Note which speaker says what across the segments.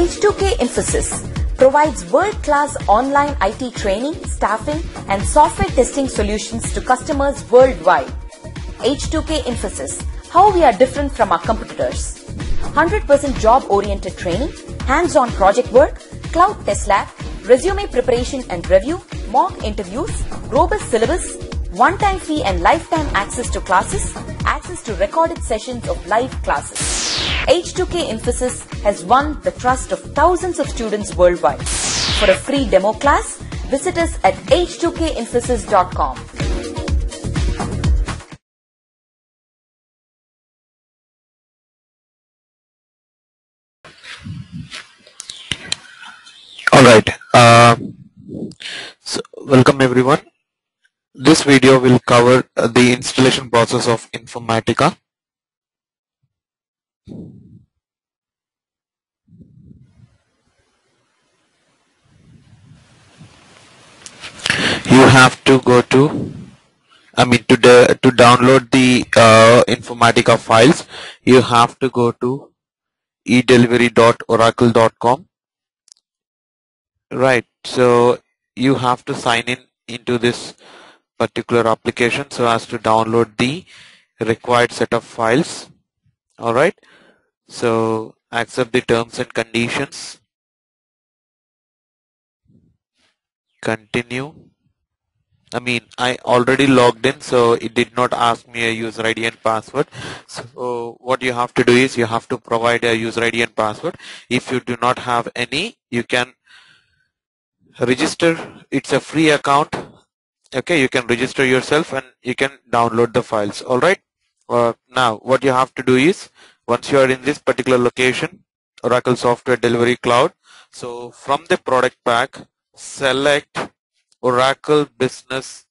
Speaker 1: H2K Infosys provides world-class online IT training, staffing, and software testing solutions to customers worldwide. H2K Infosys, how we are different from our competitors. 100% job-oriented training, hands-on project work, cloud test lab, resume preparation and review, mock interviews, robust syllabus, one-time fee and lifetime access to classes, access to recorded sessions of live classes. H2K Infosys has won the trust of thousands of students worldwide. For a free demo class, visit us at h2kinfosys.com.
Speaker 2: Alright, so welcome everyone. This video will cover the installation process of Informatica. You have to go to, to download the Informatica files, you have to go to edelivery.oracle.com. Right, so you have to sign in into this particular application so as to download the required set of files. Alright, so accept the terms and conditions, continue. I already logged in, so it did not ask me a user ID and password. So what you have to do is you have to provide a user ID and password. If you do not have any, you can register. It's a free account. Okay, you can register yourself and you can download the files. All right. Now what you have to do is, once you are in this particular location, Oracle Software Delivery Cloud, so from the product pack, select Oracle Business.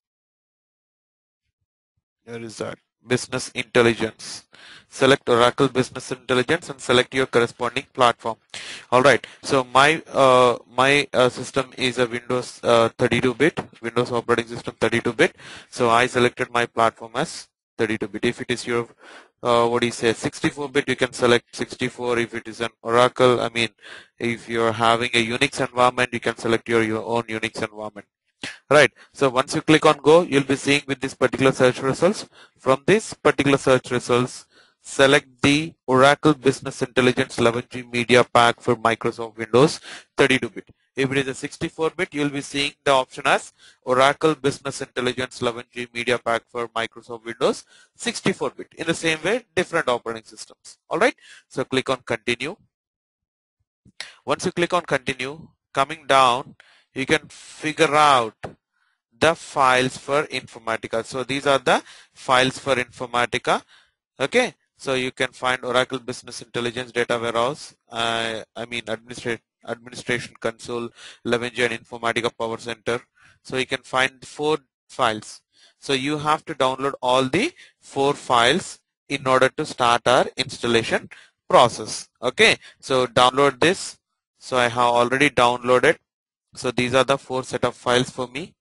Speaker 2: Where is that? Business Intelligence. Select Oracle Business Intelligence and select your corresponding platform. All right. So my system is a Windows 32-bit, Windows operating system 32-bit. So I selected my platform as 32-bit. If it is your 64-bit, you can select 64. If it is an Oracle, if you're having a Unix environment, you can select your own Unix environment. Right. So once you click on go, you'll be seeing with this particular search results. From this particular search results, select the Oracle Business Intelligence 11G Media Pack for Microsoft Windows 32-bit. If it is a 64-bit, you'll be seeing the option as Oracle Business Intelligence 11G Media Pack for Microsoft Windows 64-bit. In the same way, different operating systems. All right. So click on continue. Once you click on continue, coming down, you can figure out the files for Informatica. So these are the files for Informatica. Okay, so you can find Oracle Business Intelligence Data Warehouse, Administration Console, 11G and Informatica Power Center. So you can find 4 files. So you have to download all the 4 files in order to start our installation process. Okay, so download this. So I have already downloaded. So these are the 4 set of files for me.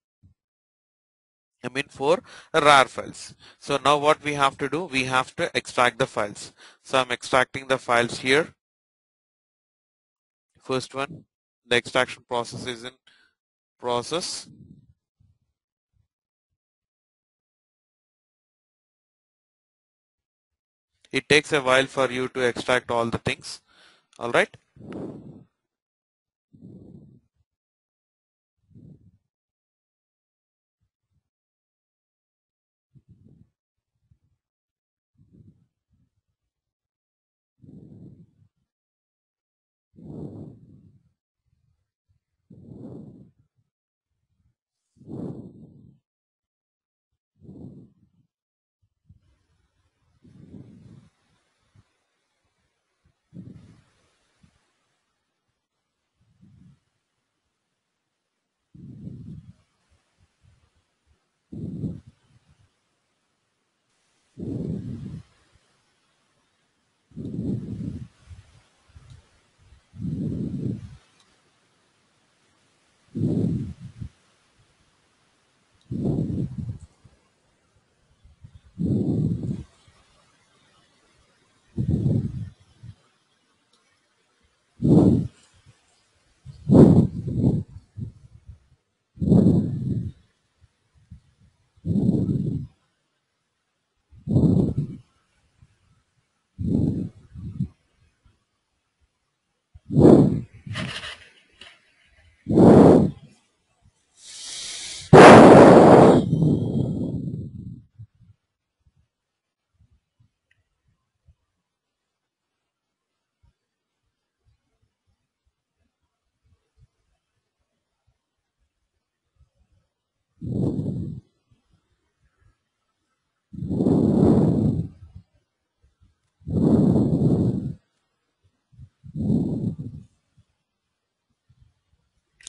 Speaker 2: 4 RAR files. So now what we have to do, we have to extract the files. So I'm extracting the files here. First one, the extraction process is in process. It takes a while for you to extract all the things. All right.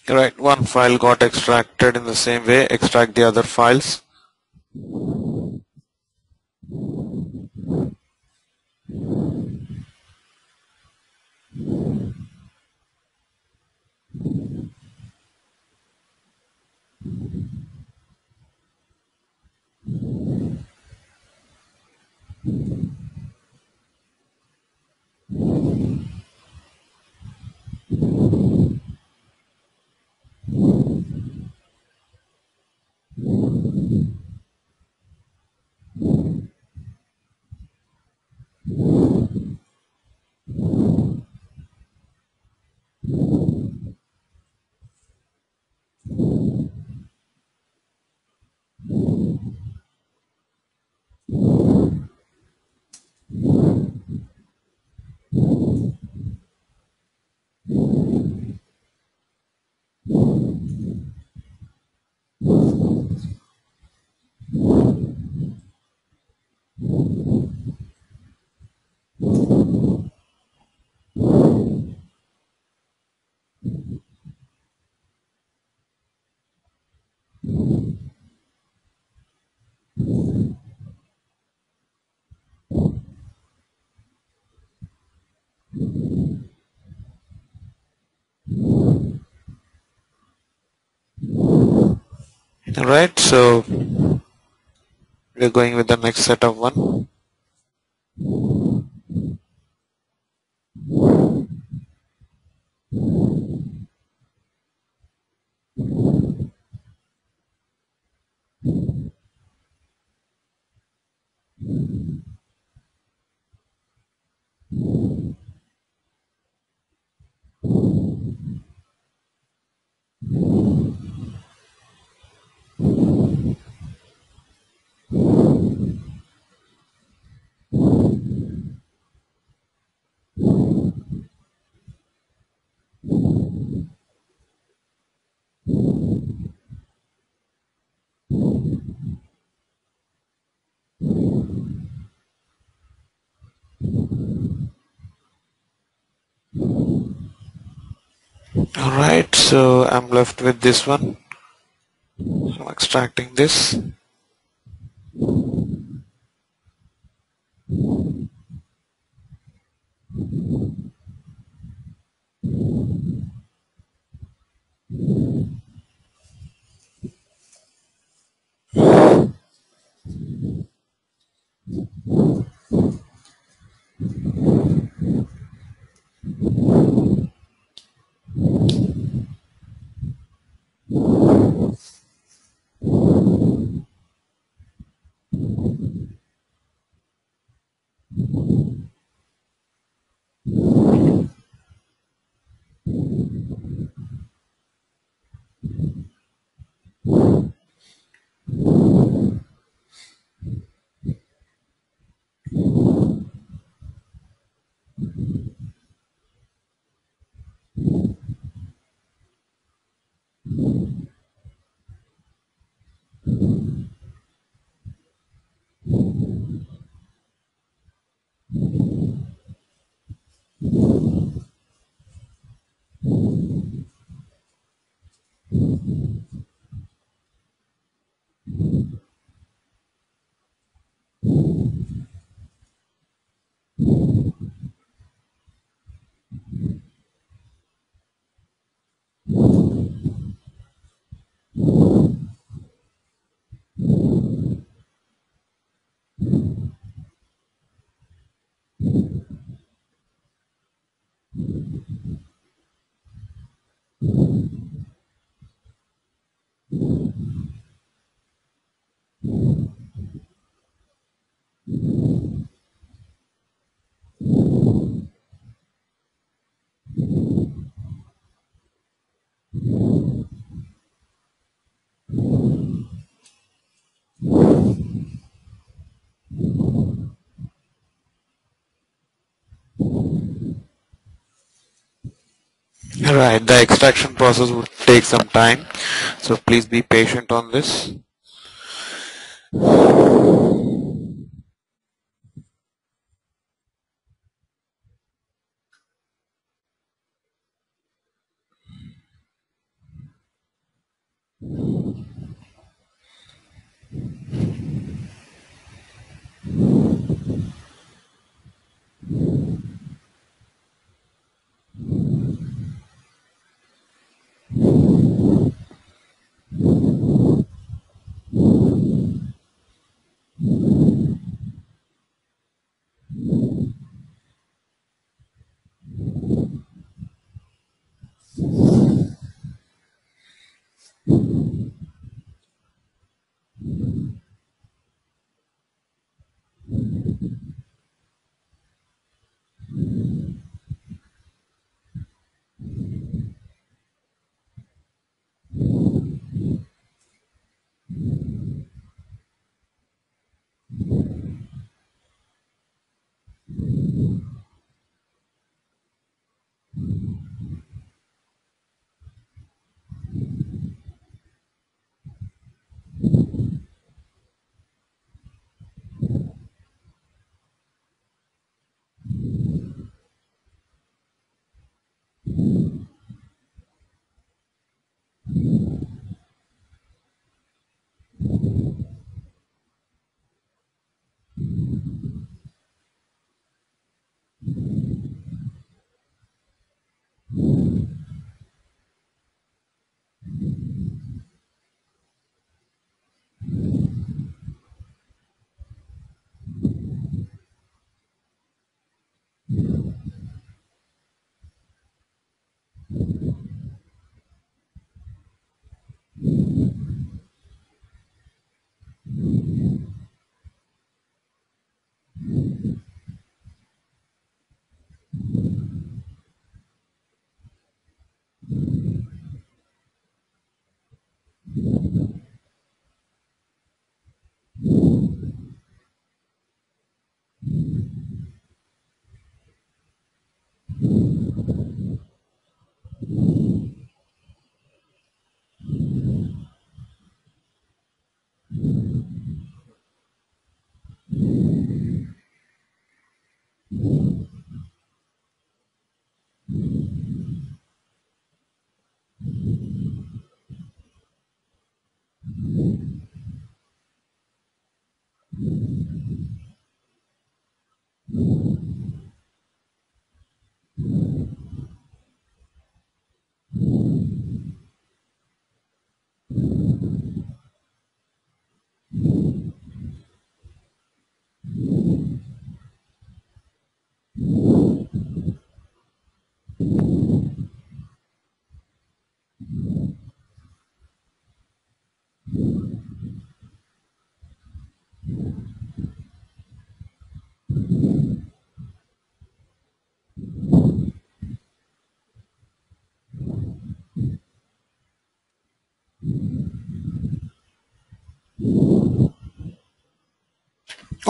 Speaker 2: Right, one file got extracted. In the same way, extract the other files. Alright, so we're going with the next set of one. Alright, so I'm left with this one. I'm extracting this. Right, the extraction process would take some time, so please be patient on this.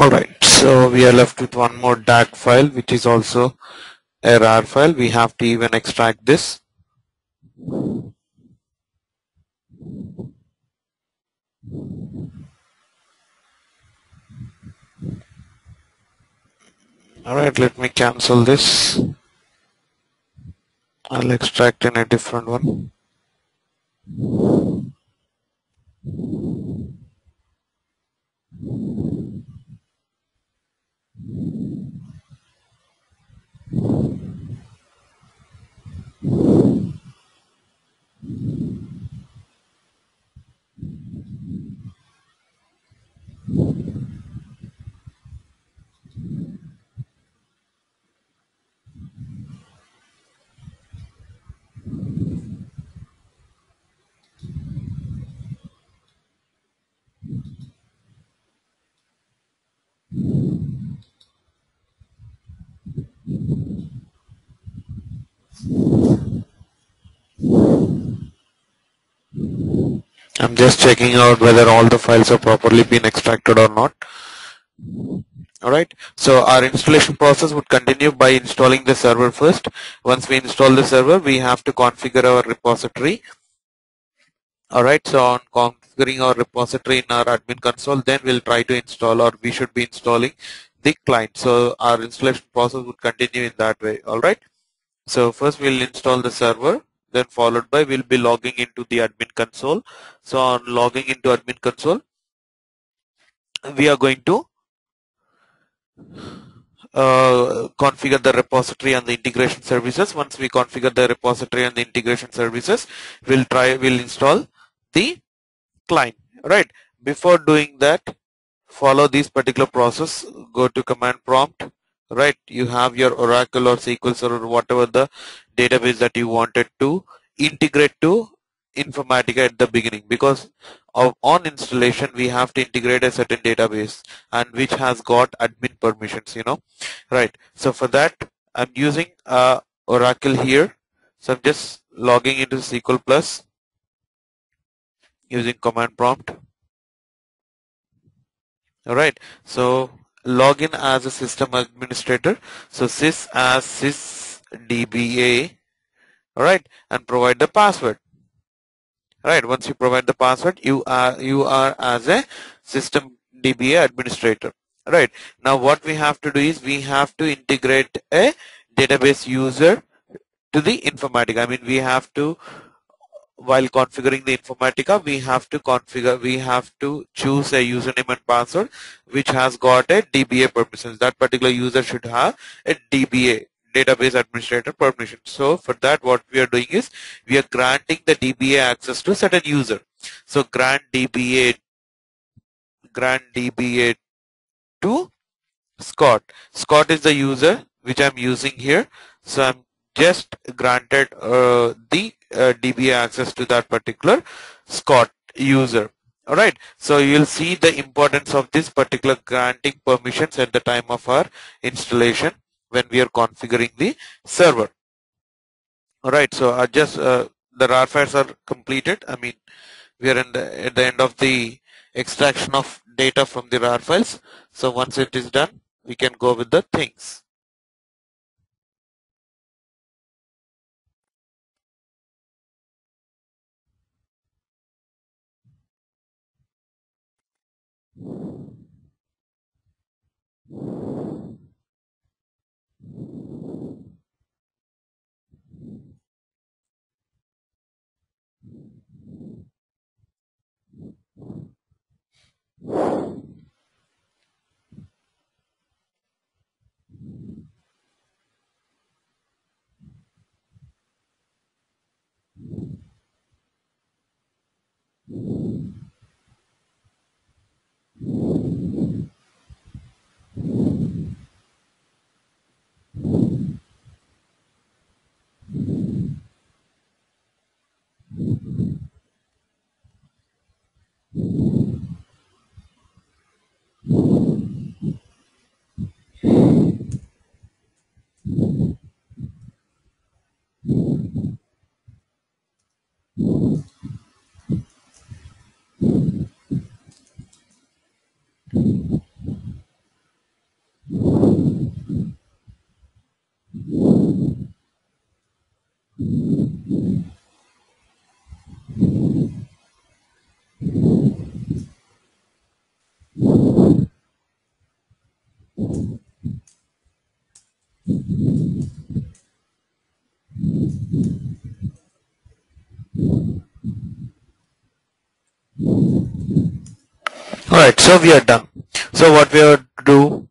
Speaker 2: Alright, so we are left with one more DAC file, which is also a RAR file. We have to even extract this. Alright, let me cancel this. I'll extract in a different one. I'm just checking out whether all the files have properly been extracted or not. Alright, so our installation process would continue by installing the server first. Once we install the server, we have to configure our repository. Alright, so on configuring our repository in our admin console, then we'll try to install, or we should be installing the client. So our installation process would continue in that way. Alright, so first we'll install the server, then followed by we'll be logging into the admin console. So on logging into admin console, we are going to configure the repository and the integration services. Once we configure the repository and the integration services, we'll install the client. Right, before doing that, follow this particular process. Go to command prompt. Right, you have your Oracle or SQL Server, whatever the database that you wanted to integrate to Informatica at the beginning, because on installation we have to integrate a certain database and which has got admin permissions, right? So for that, I'm using Oracle here. So I'm just logging into SQL Plus using command prompt. Alright, so log in as a system administrator. So sys as sysdba, alright, and provide the password. Right, once you provide the password, you are as a system DBA administrator. Right, now what we have to do is we have to integrate a database user to the Informatica. I mean, we have to, while configuring the Informatica, we have to choose a username and password which has got a DBA permissions. That particular user should have a DBA, database administrator permission. So for that, what we are doing is we are granting the DBA access to certain user. So grant DBA to Scott. Scott is the user which I'm using here. So I'm just granted the DBA access to that particular Scott user. Alright, so you'll see the importance of this particular granting permissions at the time of our installation when we are configuring the server. Alright, so I just the RAR files are completed. I mean, we are at the end of the extraction of data from the RAR files. So once it is done, we can go with the things. Alright, so we are done. So what we are to do,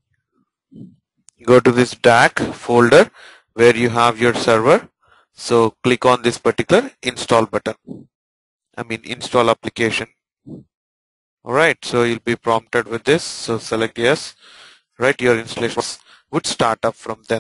Speaker 2: go to this DAC folder where you have your server. So click on this particular install button. Install application. Alright, so you'll be prompted with this. So select yes. Right, your installation would start up from then.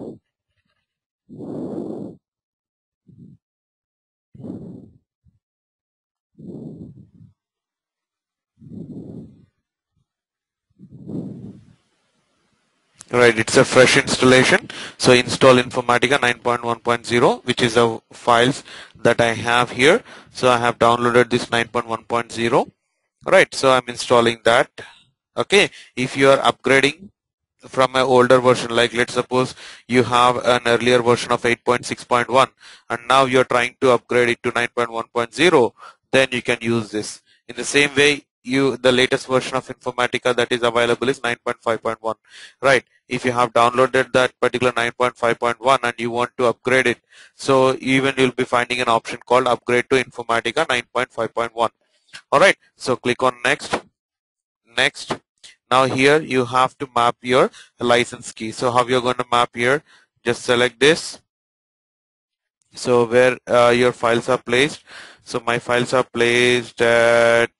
Speaker 2: Right, it's a fresh installation. So install Informatica 9.1.0, which is the files that I have here. So I have downloaded this 9.1.0. Right, so I'm installing that. Okay, if you are upgrading from an older version, like let's suppose you have an earlier version of 8.6.1 and now you're trying to upgrade it to 9.1.0, then you can use this. In the same way, the latest version of Informatica that is available is 9.5.1. Right, if you have downloaded that particular 9.5.1 and you want to upgrade it, so even you'll be finding an option called upgrade to Informatica 9.5.1. Alright, so click on next. Now here you have to map your license key. So how you're going to map here, just select this. So where your files are placed. So my files are placed at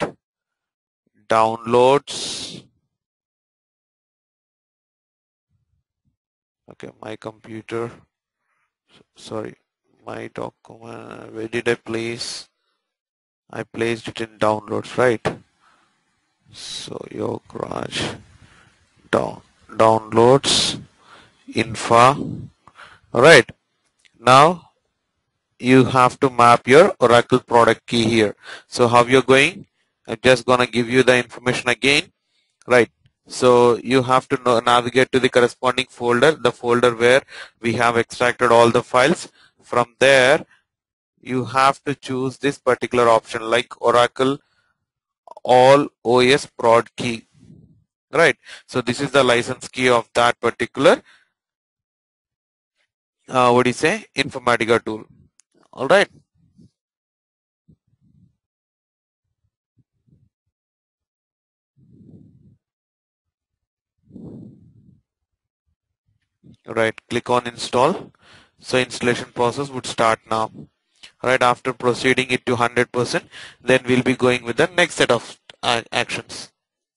Speaker 2: downloads. Okay, my computer, sorry, my document, where did I place? I placed it in downloads, right? So your garage downloads info. Alright, now you have to map your Oracle product key here. So how you're going? I'm just gonna give you the information again. Right. So you have to navigate to the corresponding folder, the folder where we have extracted all the files. From there, you have to choose this particular option like Oracle All OS Prod Key. Right. So this is the license key of that particular, Informatica tool. All right. Right. Click on install. So installation process would start now. Right after proceeding it to 100%, then we'll be going with the next set of actions.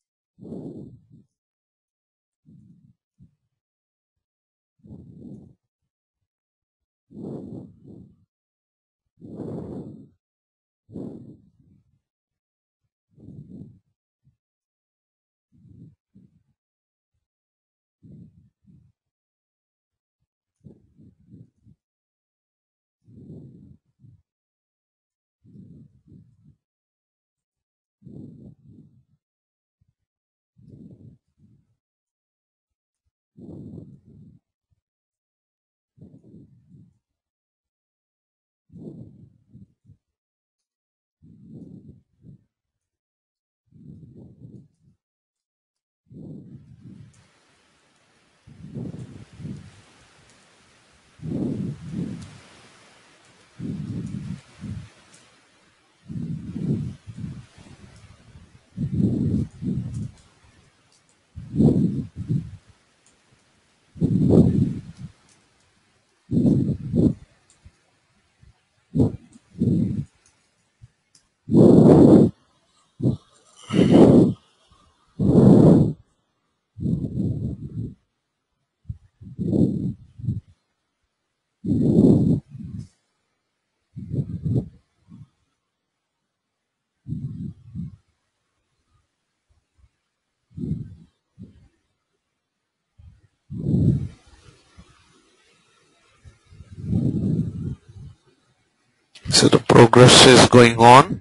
Speaker 2: So the progress is going on.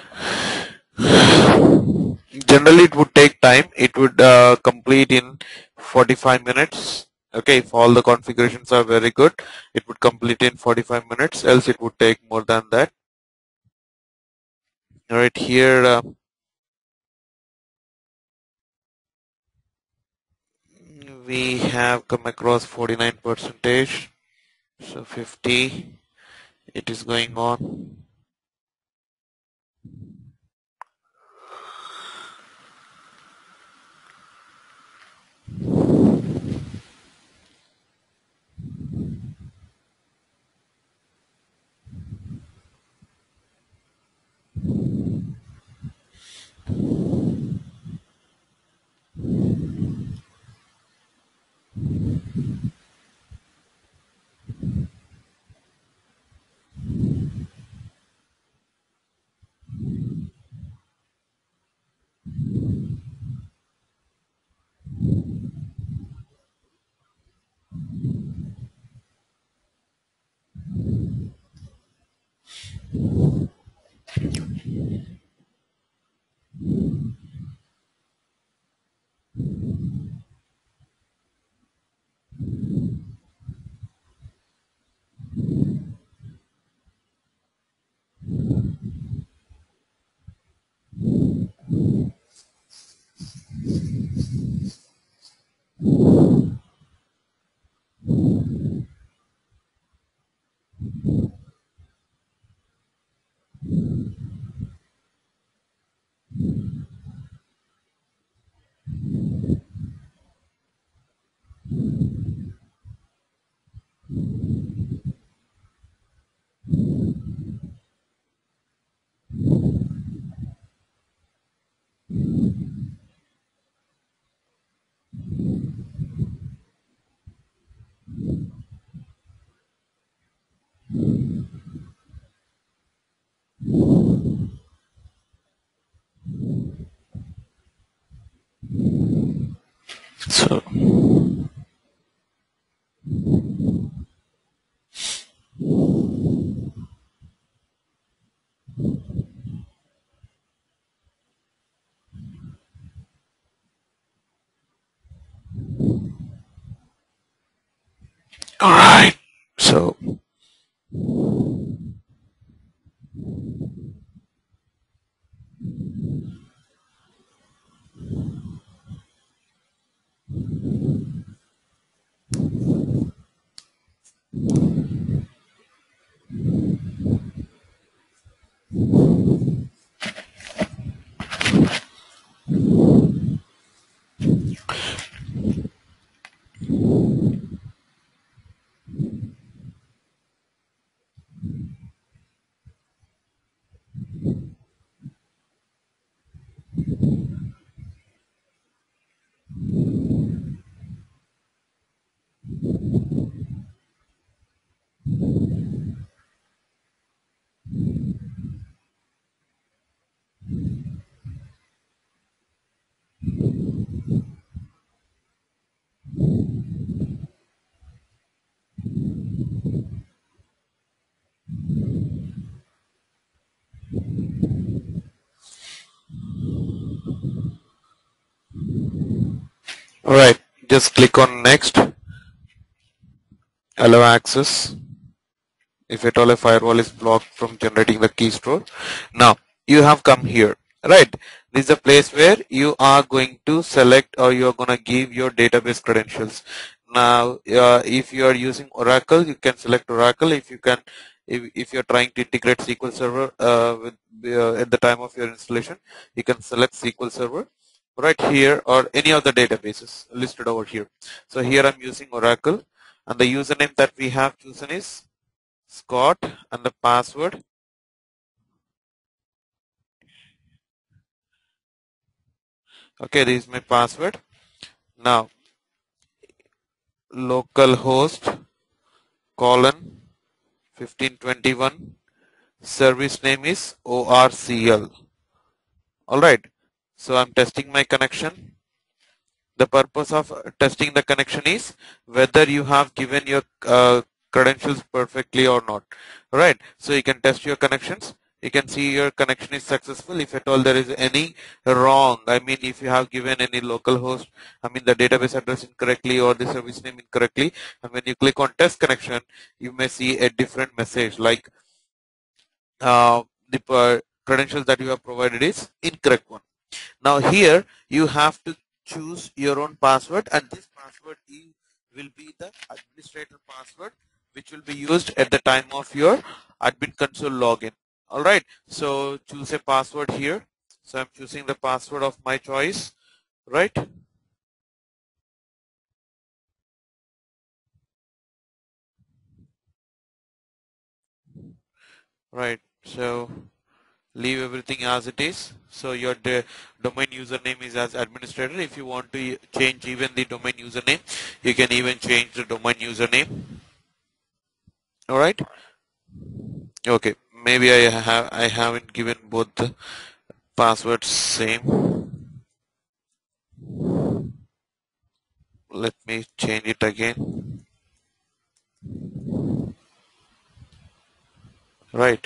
Speaker 2: Generally it would take time. It would complete in 45 minutes. Okay, if all the configurations are very good, it would complete in 45 minutes, else it would take more than that. Right here, we have come across 49%, so 50, it is going on. So, all right. So, all right. Just click on next. Allow access. If at all a firewall is blocked from generating the key store. Now you have come here, right? This is a place where you are going to select or you are going to give your database credentials. Now if you are using Oracle, you can select Oracle. If you're trying to integrate SQL Server at the time of your installation, you can select SQL Server right here or any of the databases listed over here. So here I'm using Oracle, and the username that we have chosen is Scott, and the password. Okay, this is my password. Now localhost colon 1521, service name is ORCL. Alright, so I'm testing my connection. The purpose of testing the connection is whether you have given your credentials perfectly or not. Right, so you can test your connections. You can see your connection is successful. If at all there is any wrong, I mean if you have given any local host, I mean the database address incorrectly or the service name incorrectly, and when you click on test connection, you may see a different message like the credentials that you have provided is incorrect one. Now here you have to choose your own password, and this password will be the administrator password which will be used at the time of your admin console login. Alright, so choose a password here. So I'm choosing the password of my choice, right? Right, so leave everything as it is. So your domain username is as administrator. If you want to change even the domain username, you can even change the domain username. All right. Okay. Maybe I haven't given both the passwords same. Let me change it again. Right.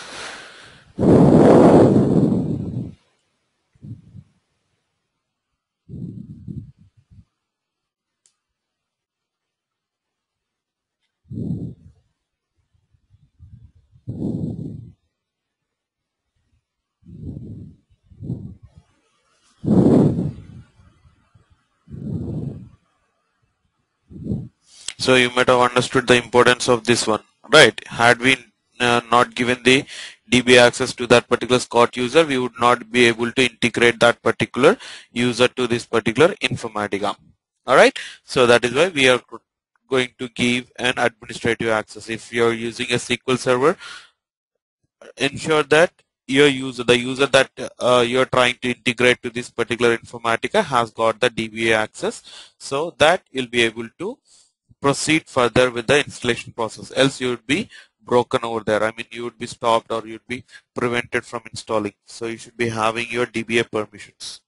Speaker 2: So you might have understood the importance of this one, right? Had we not given the DB access to that particular Scott user, we would not be able to integrate that particular user to this particular Informatica. All right. So that is why we are going to give an administrative access. If you are using a SQL server, ensure that your user, the user that you're trying to integrate to this particular Informatica has got the DBA access, so that you'll be able to proceed further with the installation process. Else you would be broken over there. I mean, you would be stopped or you'd be prevented from installing. So you should be having your DBA permissions.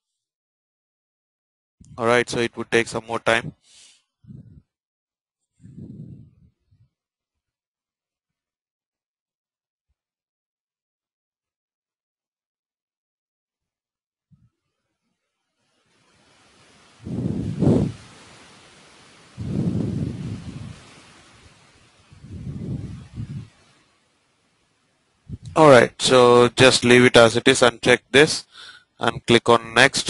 Speaker 2: All right. So it would take some more time. All right. So just leave it as it is, uncheck this and click on next.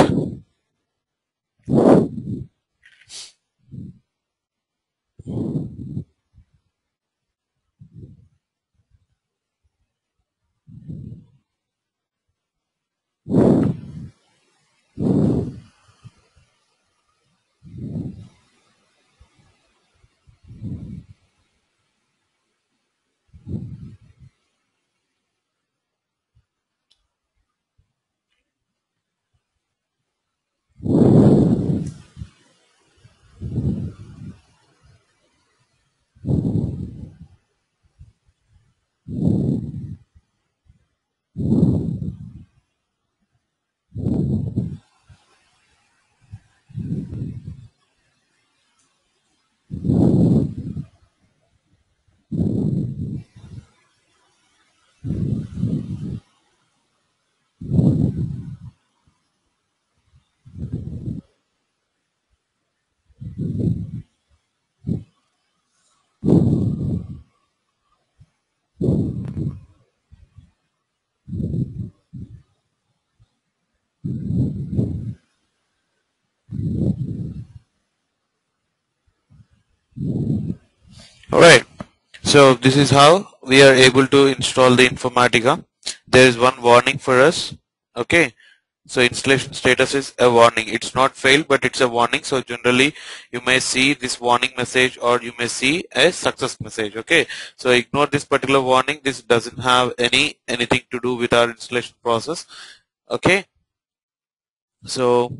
Speaker 2: All right. So this is how we are able to install the Informatica. There is one warning for us. Okay. So installation status is a warning. It's not failed, but it's a warning. So generally you may see this warning message or you may see a success message. Okay. So ignore this particular warning. This doesn't have anything to do with our installation process. Okay. So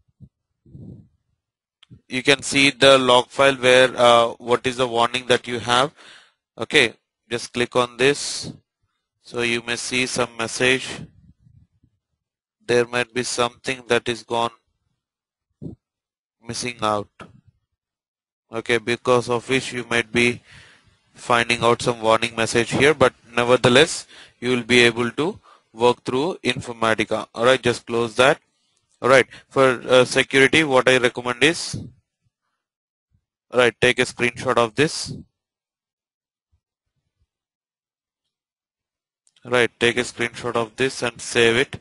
Speaker 2: you can see the log file where what is the warning that you have. Okay. Just click on this. So you may see some message. There might be something that is gone missing out. Okay, because of which you might be finding out some warning message here, but nevertheless you will be able to work through Informatica. Alright, just close that. Alright, for security, what I recommend is, alright, take a screenshot of this. Right, take a screenshot of this and save it.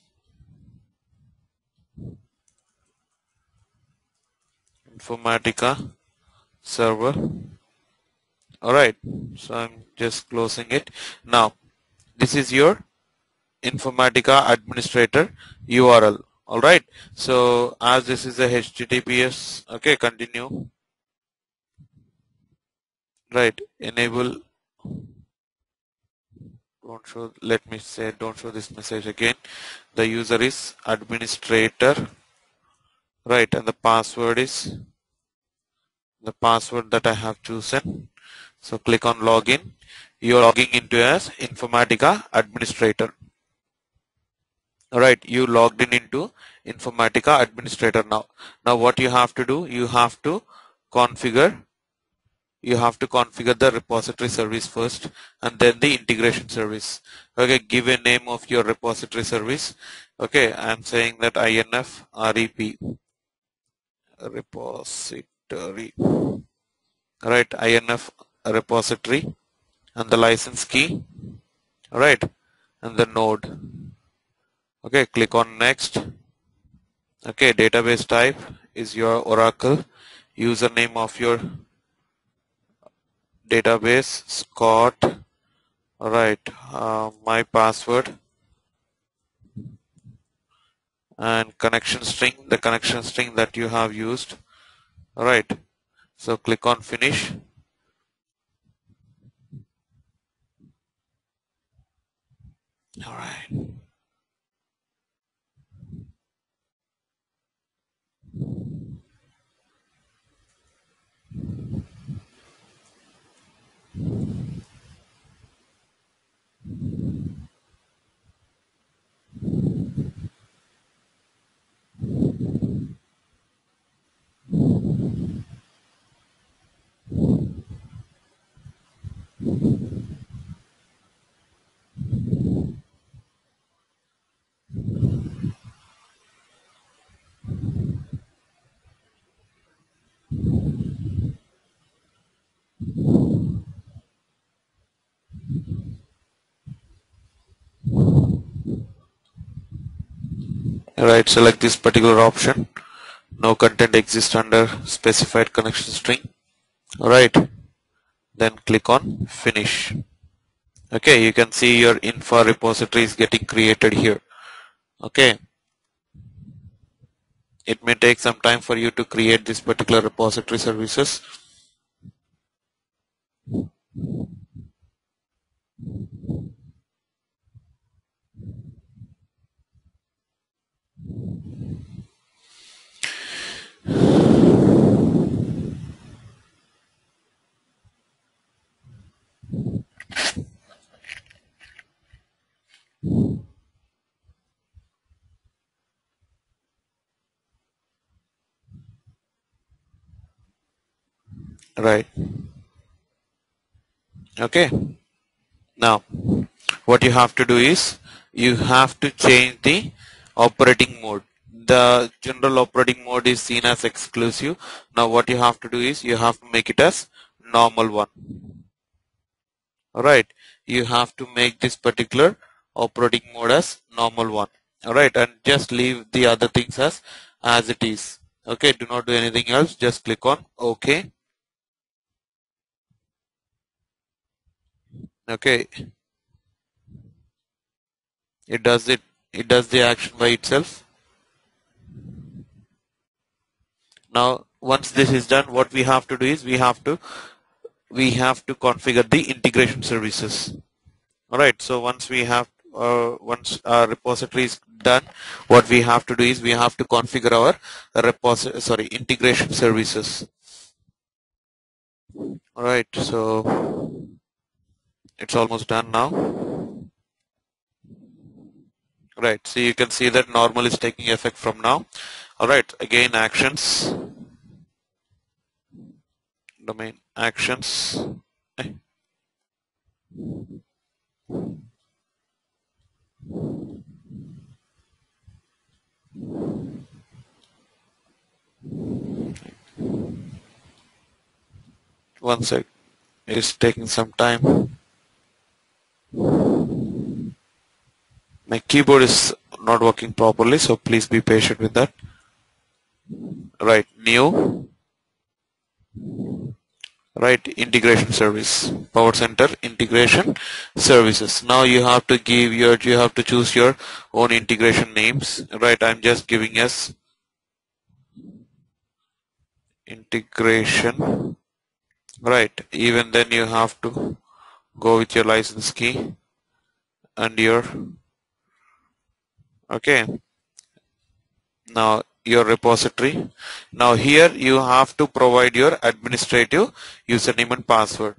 Speaker 2: Informatica server. Alright, so I'm just closing it. Now, this is your Informatica administrator URL. Alright, so as this is a HTTPS, okay, continue. Right, enable don't show, let me say, don't show this message again. The user is administrator, right, and the password is the password that I have chosen. So click on login. You are logging into as Informatica administrator. Alright, you logged in into Informatica administrator now. Now what you have to do, you have to configure the repository service first and then the integration service. Okay, give a name of your repository service. Okay, I'm saying that INF REP repository. Right, INF repository and the license key. Right, and the node. Okay, click on next. Okay, database type is your Oracle. Username of your database Scott. Alright, my password and connection string, the connection string that you have used. Alright, so click on finish. Alright. Alright, select this particular option. No content exists under specified connection string. Alright, then click on finish. Okay, you can see your info repository is getting created here. Okay, it may take some time for you to create this particular repository services. Right. Okay. Now, what you have to do is you have to change the operating mode. The general operating mode is seen as exclusive. Now, what you have to do is you have to make it as normal one. Alright, you have to make this particular operating mode as normal one. Alright, and just leave the other things as it is. Okay, do not do anything else. Just click on OK. Okay, it does the action by itself. Now once this is done, what we have to do is we have to configure the integration services. Alright, so once our repository is done, what we have to do is we have to configure our integration services. Alright, so it's almost done now. Right, so you can see that normal is taking effect from now. Alright, again actions, domain actions. One sec, it's taking some time. My keyboard is not working properly, so please be patient with that. Right, new. Right, integration service, Power Center integration services. Now you have to choose your own integration names. Right, I'm just giving us integration. Right, even then you have to go with your license key. and your okay. Now your repository. Now here you have to provide your administrative username and password.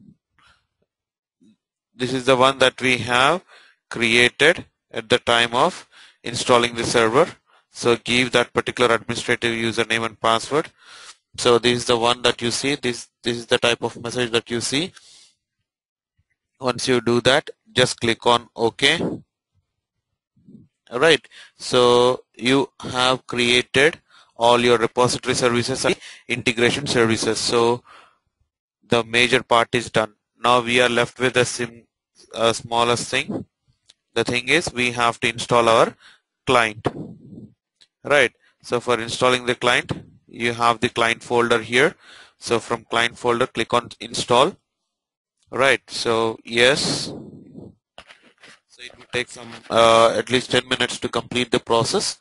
Speaker 2: This is the one that we have created at the time of installing the server. So give that particular administrative username and password. So this is the one that you see. This is the type of message that you see. Once you do that, just click on OK. Alright, so you have created all your repository services and integration services. So the major part is done. Now we are left with the smallest thing. The thing is we have to install our client. Right. So for installing the client, you have the client folder here. So from client folder, click on install. Right. So yes. So it will take some at least 10 minutes to complete the process.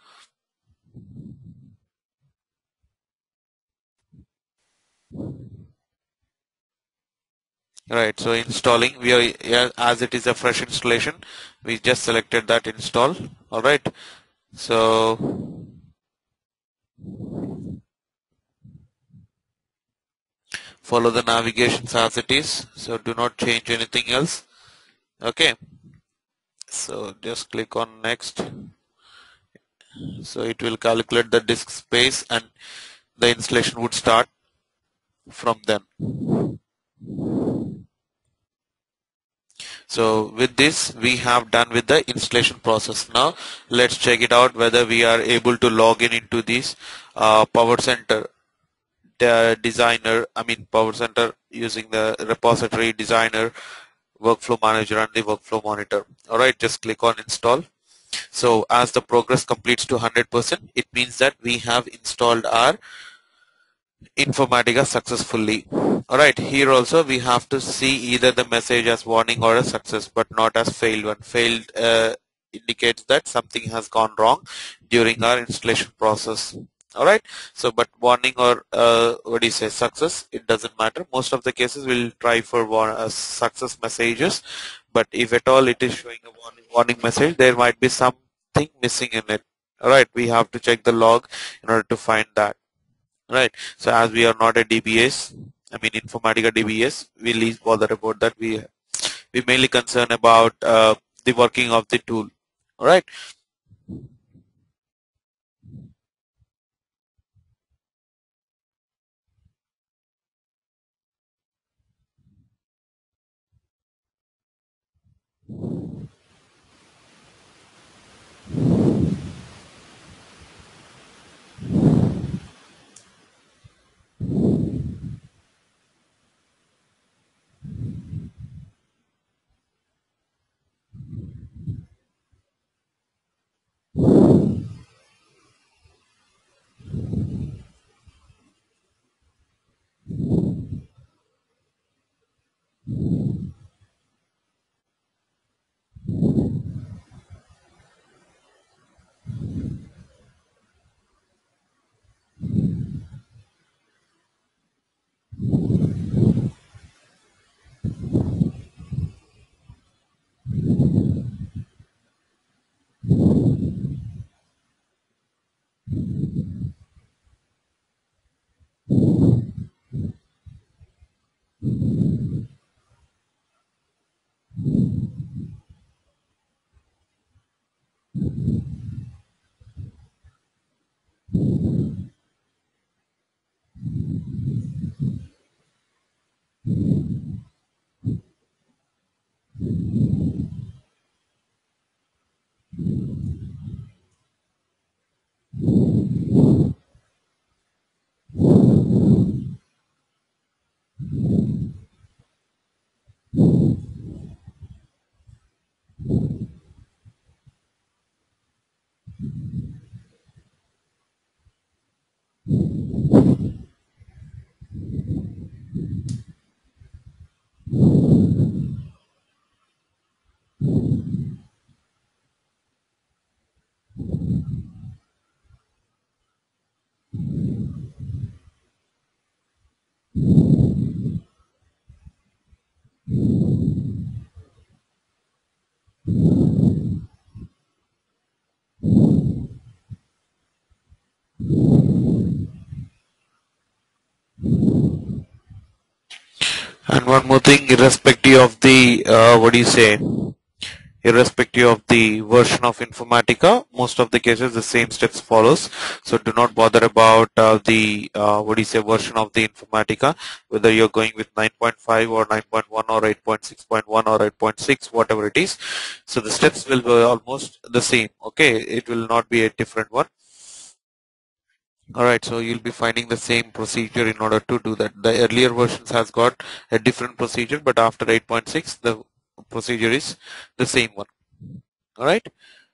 Speaker 2: Right, so installing, we are, yeah, as it is a fresh installation, we just selected that install. All right, so follow the navigations as it is, so do not change anything else. Okay, so just click on next. So it will calculate the disk space and the installation would start from then. So with this we have done with the installation process. Now let's check it out whether we are able to log in into this Power Center designer, Power Center, using the repository designer, workflow manager and the workflow monitor. Alright, just click on install. So as the progress completes to 100%, it means that we have installed our Informatica successfully. Alright, here also we have to see either the message as warning or a success, but not as failed one. Failed indicates that something has gone wrong during our installation process. Alright, so but warning or what do you say, success, it doesn't matter. Most of the cases we'll try for success messages, but if at all it is showing a warning message, there might be something missing in it. Alright, we have to check the log in order to find that. Right. So as we are not a DBS, Informatica DBS, we least bother about that. We mainly concern about the working of the tool. All right. one more thing, irrespective of the what do you say, irrespective of the version of Informatica, most of the cases the same steps follows. So do not bother about the what do you say, version of the Informatica, whether you're going with 9.5 or 9.1 or 8.6.1 or 8.6, whatever it is. So the steps will be almost the same. Okay, it will not be a different one. Alright, so you'll be finding the same procedure in order to do that. The earlier versions has got a different procedure, but after 8.6 the procedure is the same one. Alright.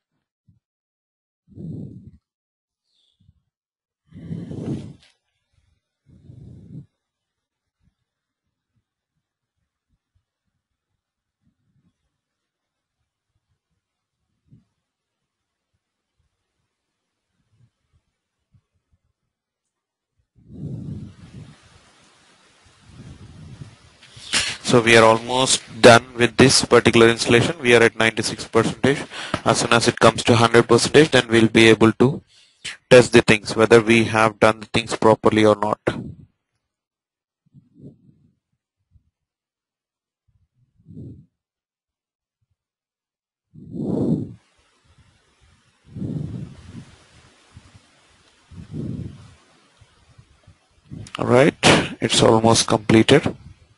Speaker 2: So we are almost done with this particular installation. We are at 96%. As soon as it comes to 100%, then we'll be able to test the things, whether we have done the things properly or not. Alright, it's almost completed.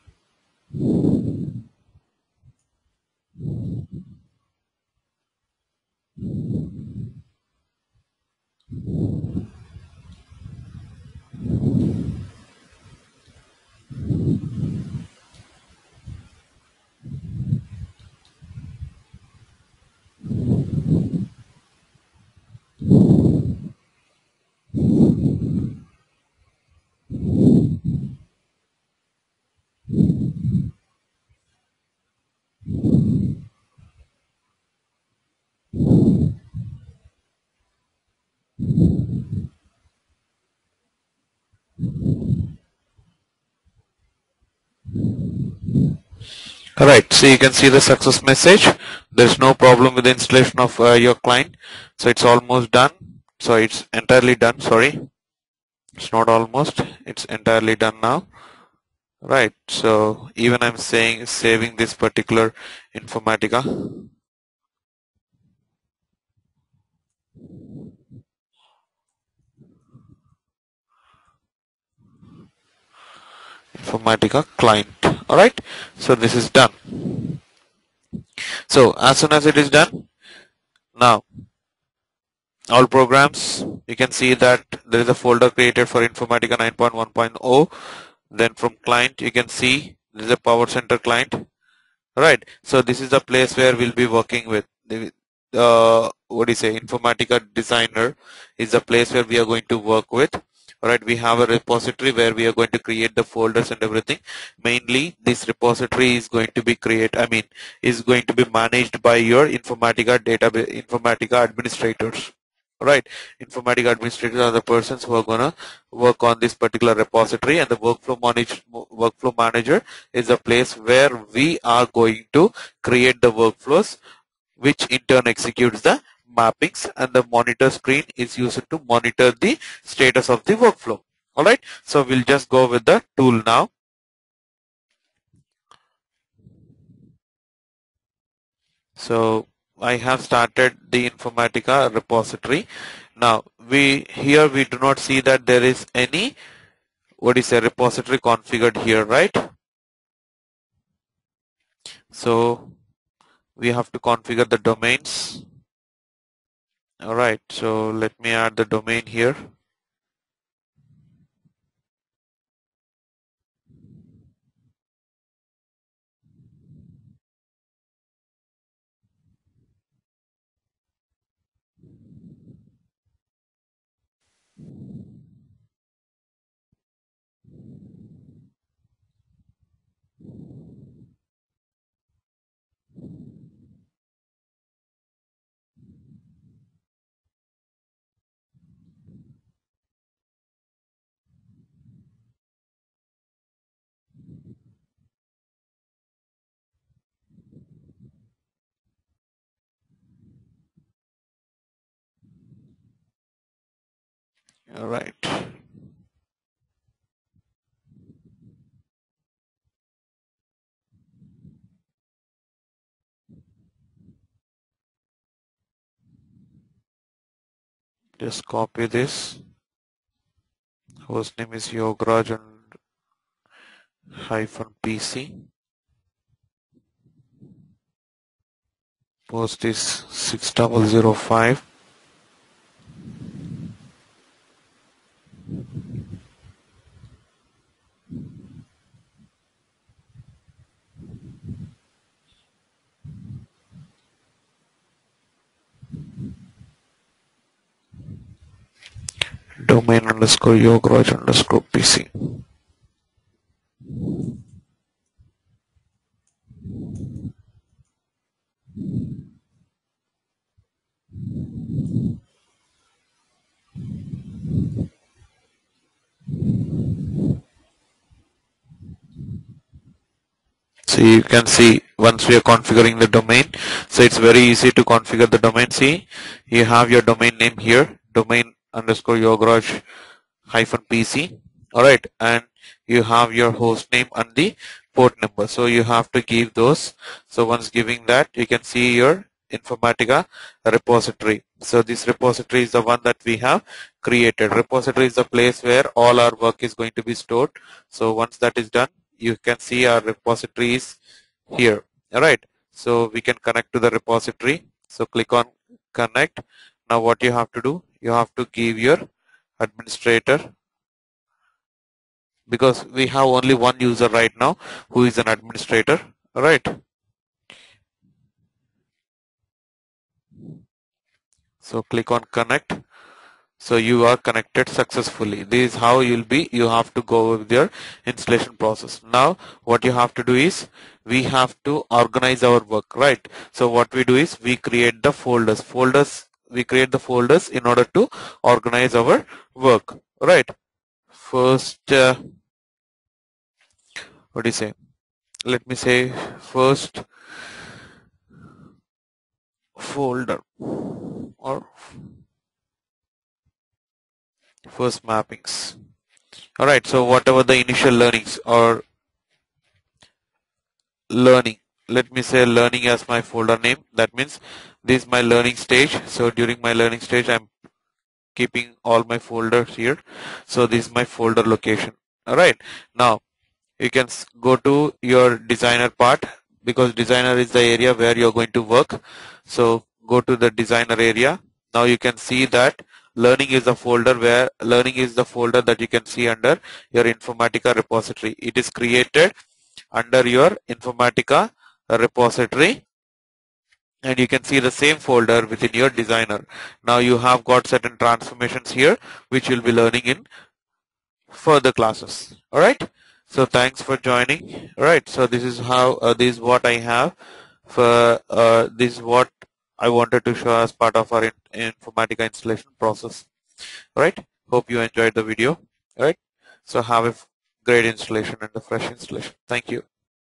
Speaker 2: Alright, so you can see the success message. There's no problem with the installation of your client. So it's almost done. So it's entirely done, sorry. It's not almost, it's entirely done now. Right, so even I'm saying saving this particular Informatica. Informatica client. Alright, so this is done. So as soon as it is done, now all programs, you can see that there is a folder created for Informatica 9.1.0. Then from client, you can see there is a Power Center client. Right, so this is the place where we'll be working with the what do you say, Informatica Designer is the place where we are going to work with. Alright, we have a repository where we are going to create the folders and everything. Mainly this repository is going to be is going to be managed by your Informatica Informatica administrators. Right, Informatica administrators are the persons who are gonna work on this particular repository, and the workflow manager is a place where we are going to create the workflows, which in turn executes the mappings, and the monitor screen is used to monitor the status of the workflow. Alright, so we'll just go with the tool now. So I have started the Informatica repository. Now here we do not see that there is any repository configured here, right? So we have to configure the domains. Alright, so let me add the domain here. Alright. Just copy this. Host name is Yogaraj and -PC. Post is 6005. Domain _Yogaraj_PC. So you can see once we are configuring the domain, so it's very easy to configure the domain. See, you have your domain name here, domain _Yogaraj-PC. Alright, and you have your host name and the port number. So you have to give those. So once giving that, you can see your Informatica repository. So this repository is the one that we have created. Repository is the place where all our work is going to be stored. So once that is done, you can see our repository is here. Alright, so we can connect to the repository. So click on connect. Now what you have to do, you have to give your administrator, because we have only one user right now who is an administrator. Alright, so click on connect. So you are connected successfully. This is how you have to go with your installation process. Now what you have to do is we have to organize our work, right? So what we do is we create the folders. We create the folders in order to organize our work, right? First, what do you say? Let me say first folder or first mappings. Alright, so whatever the initial learnings or learning, let me say learning as my folder name. That means this is my learning stage. So during my learning stage, I'm keeping all my folders here. So this is my folder location. Alright, now you can go to your designer part, because designer is the area where you're going to work. So go to the designer area. Now you can see that learning is the folder that you can see under your Informatica repository. It is created under your Informatica repository, and you can see the same folder within your designer. Now you have got certain transformations here which you'll be learning in further classes. Alright, so thanks for joining. Alright, so this is how this is what I have for this is what I wanted to show as part of our Informatica installation process. Alright, hope you enjoyed the video. Alright, so have a great installation and a fresh installation. Thank you.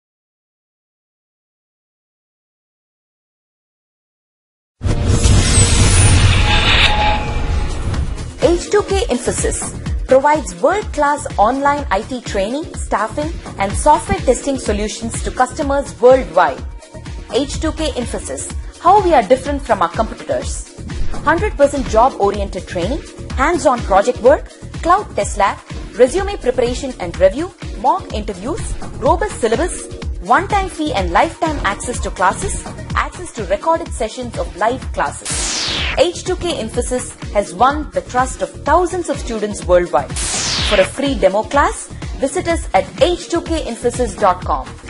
Speaker 1: H2K Infosys provides world-class online IT training, staffing, and software testing solutions to customers worldwide. H2K Infosys, how we are different from our competitors. 100% job-oriented training, hands-on project work, cloud test lab, resume preparation and review, mock interviews, robust syllabus, one-time fee and lifetime access to classes, access to recorded sessions of live classes. H2K Infosys has won the trust of thousands of students worldwide. For a free demo class, visit us at h2kinfosys.com.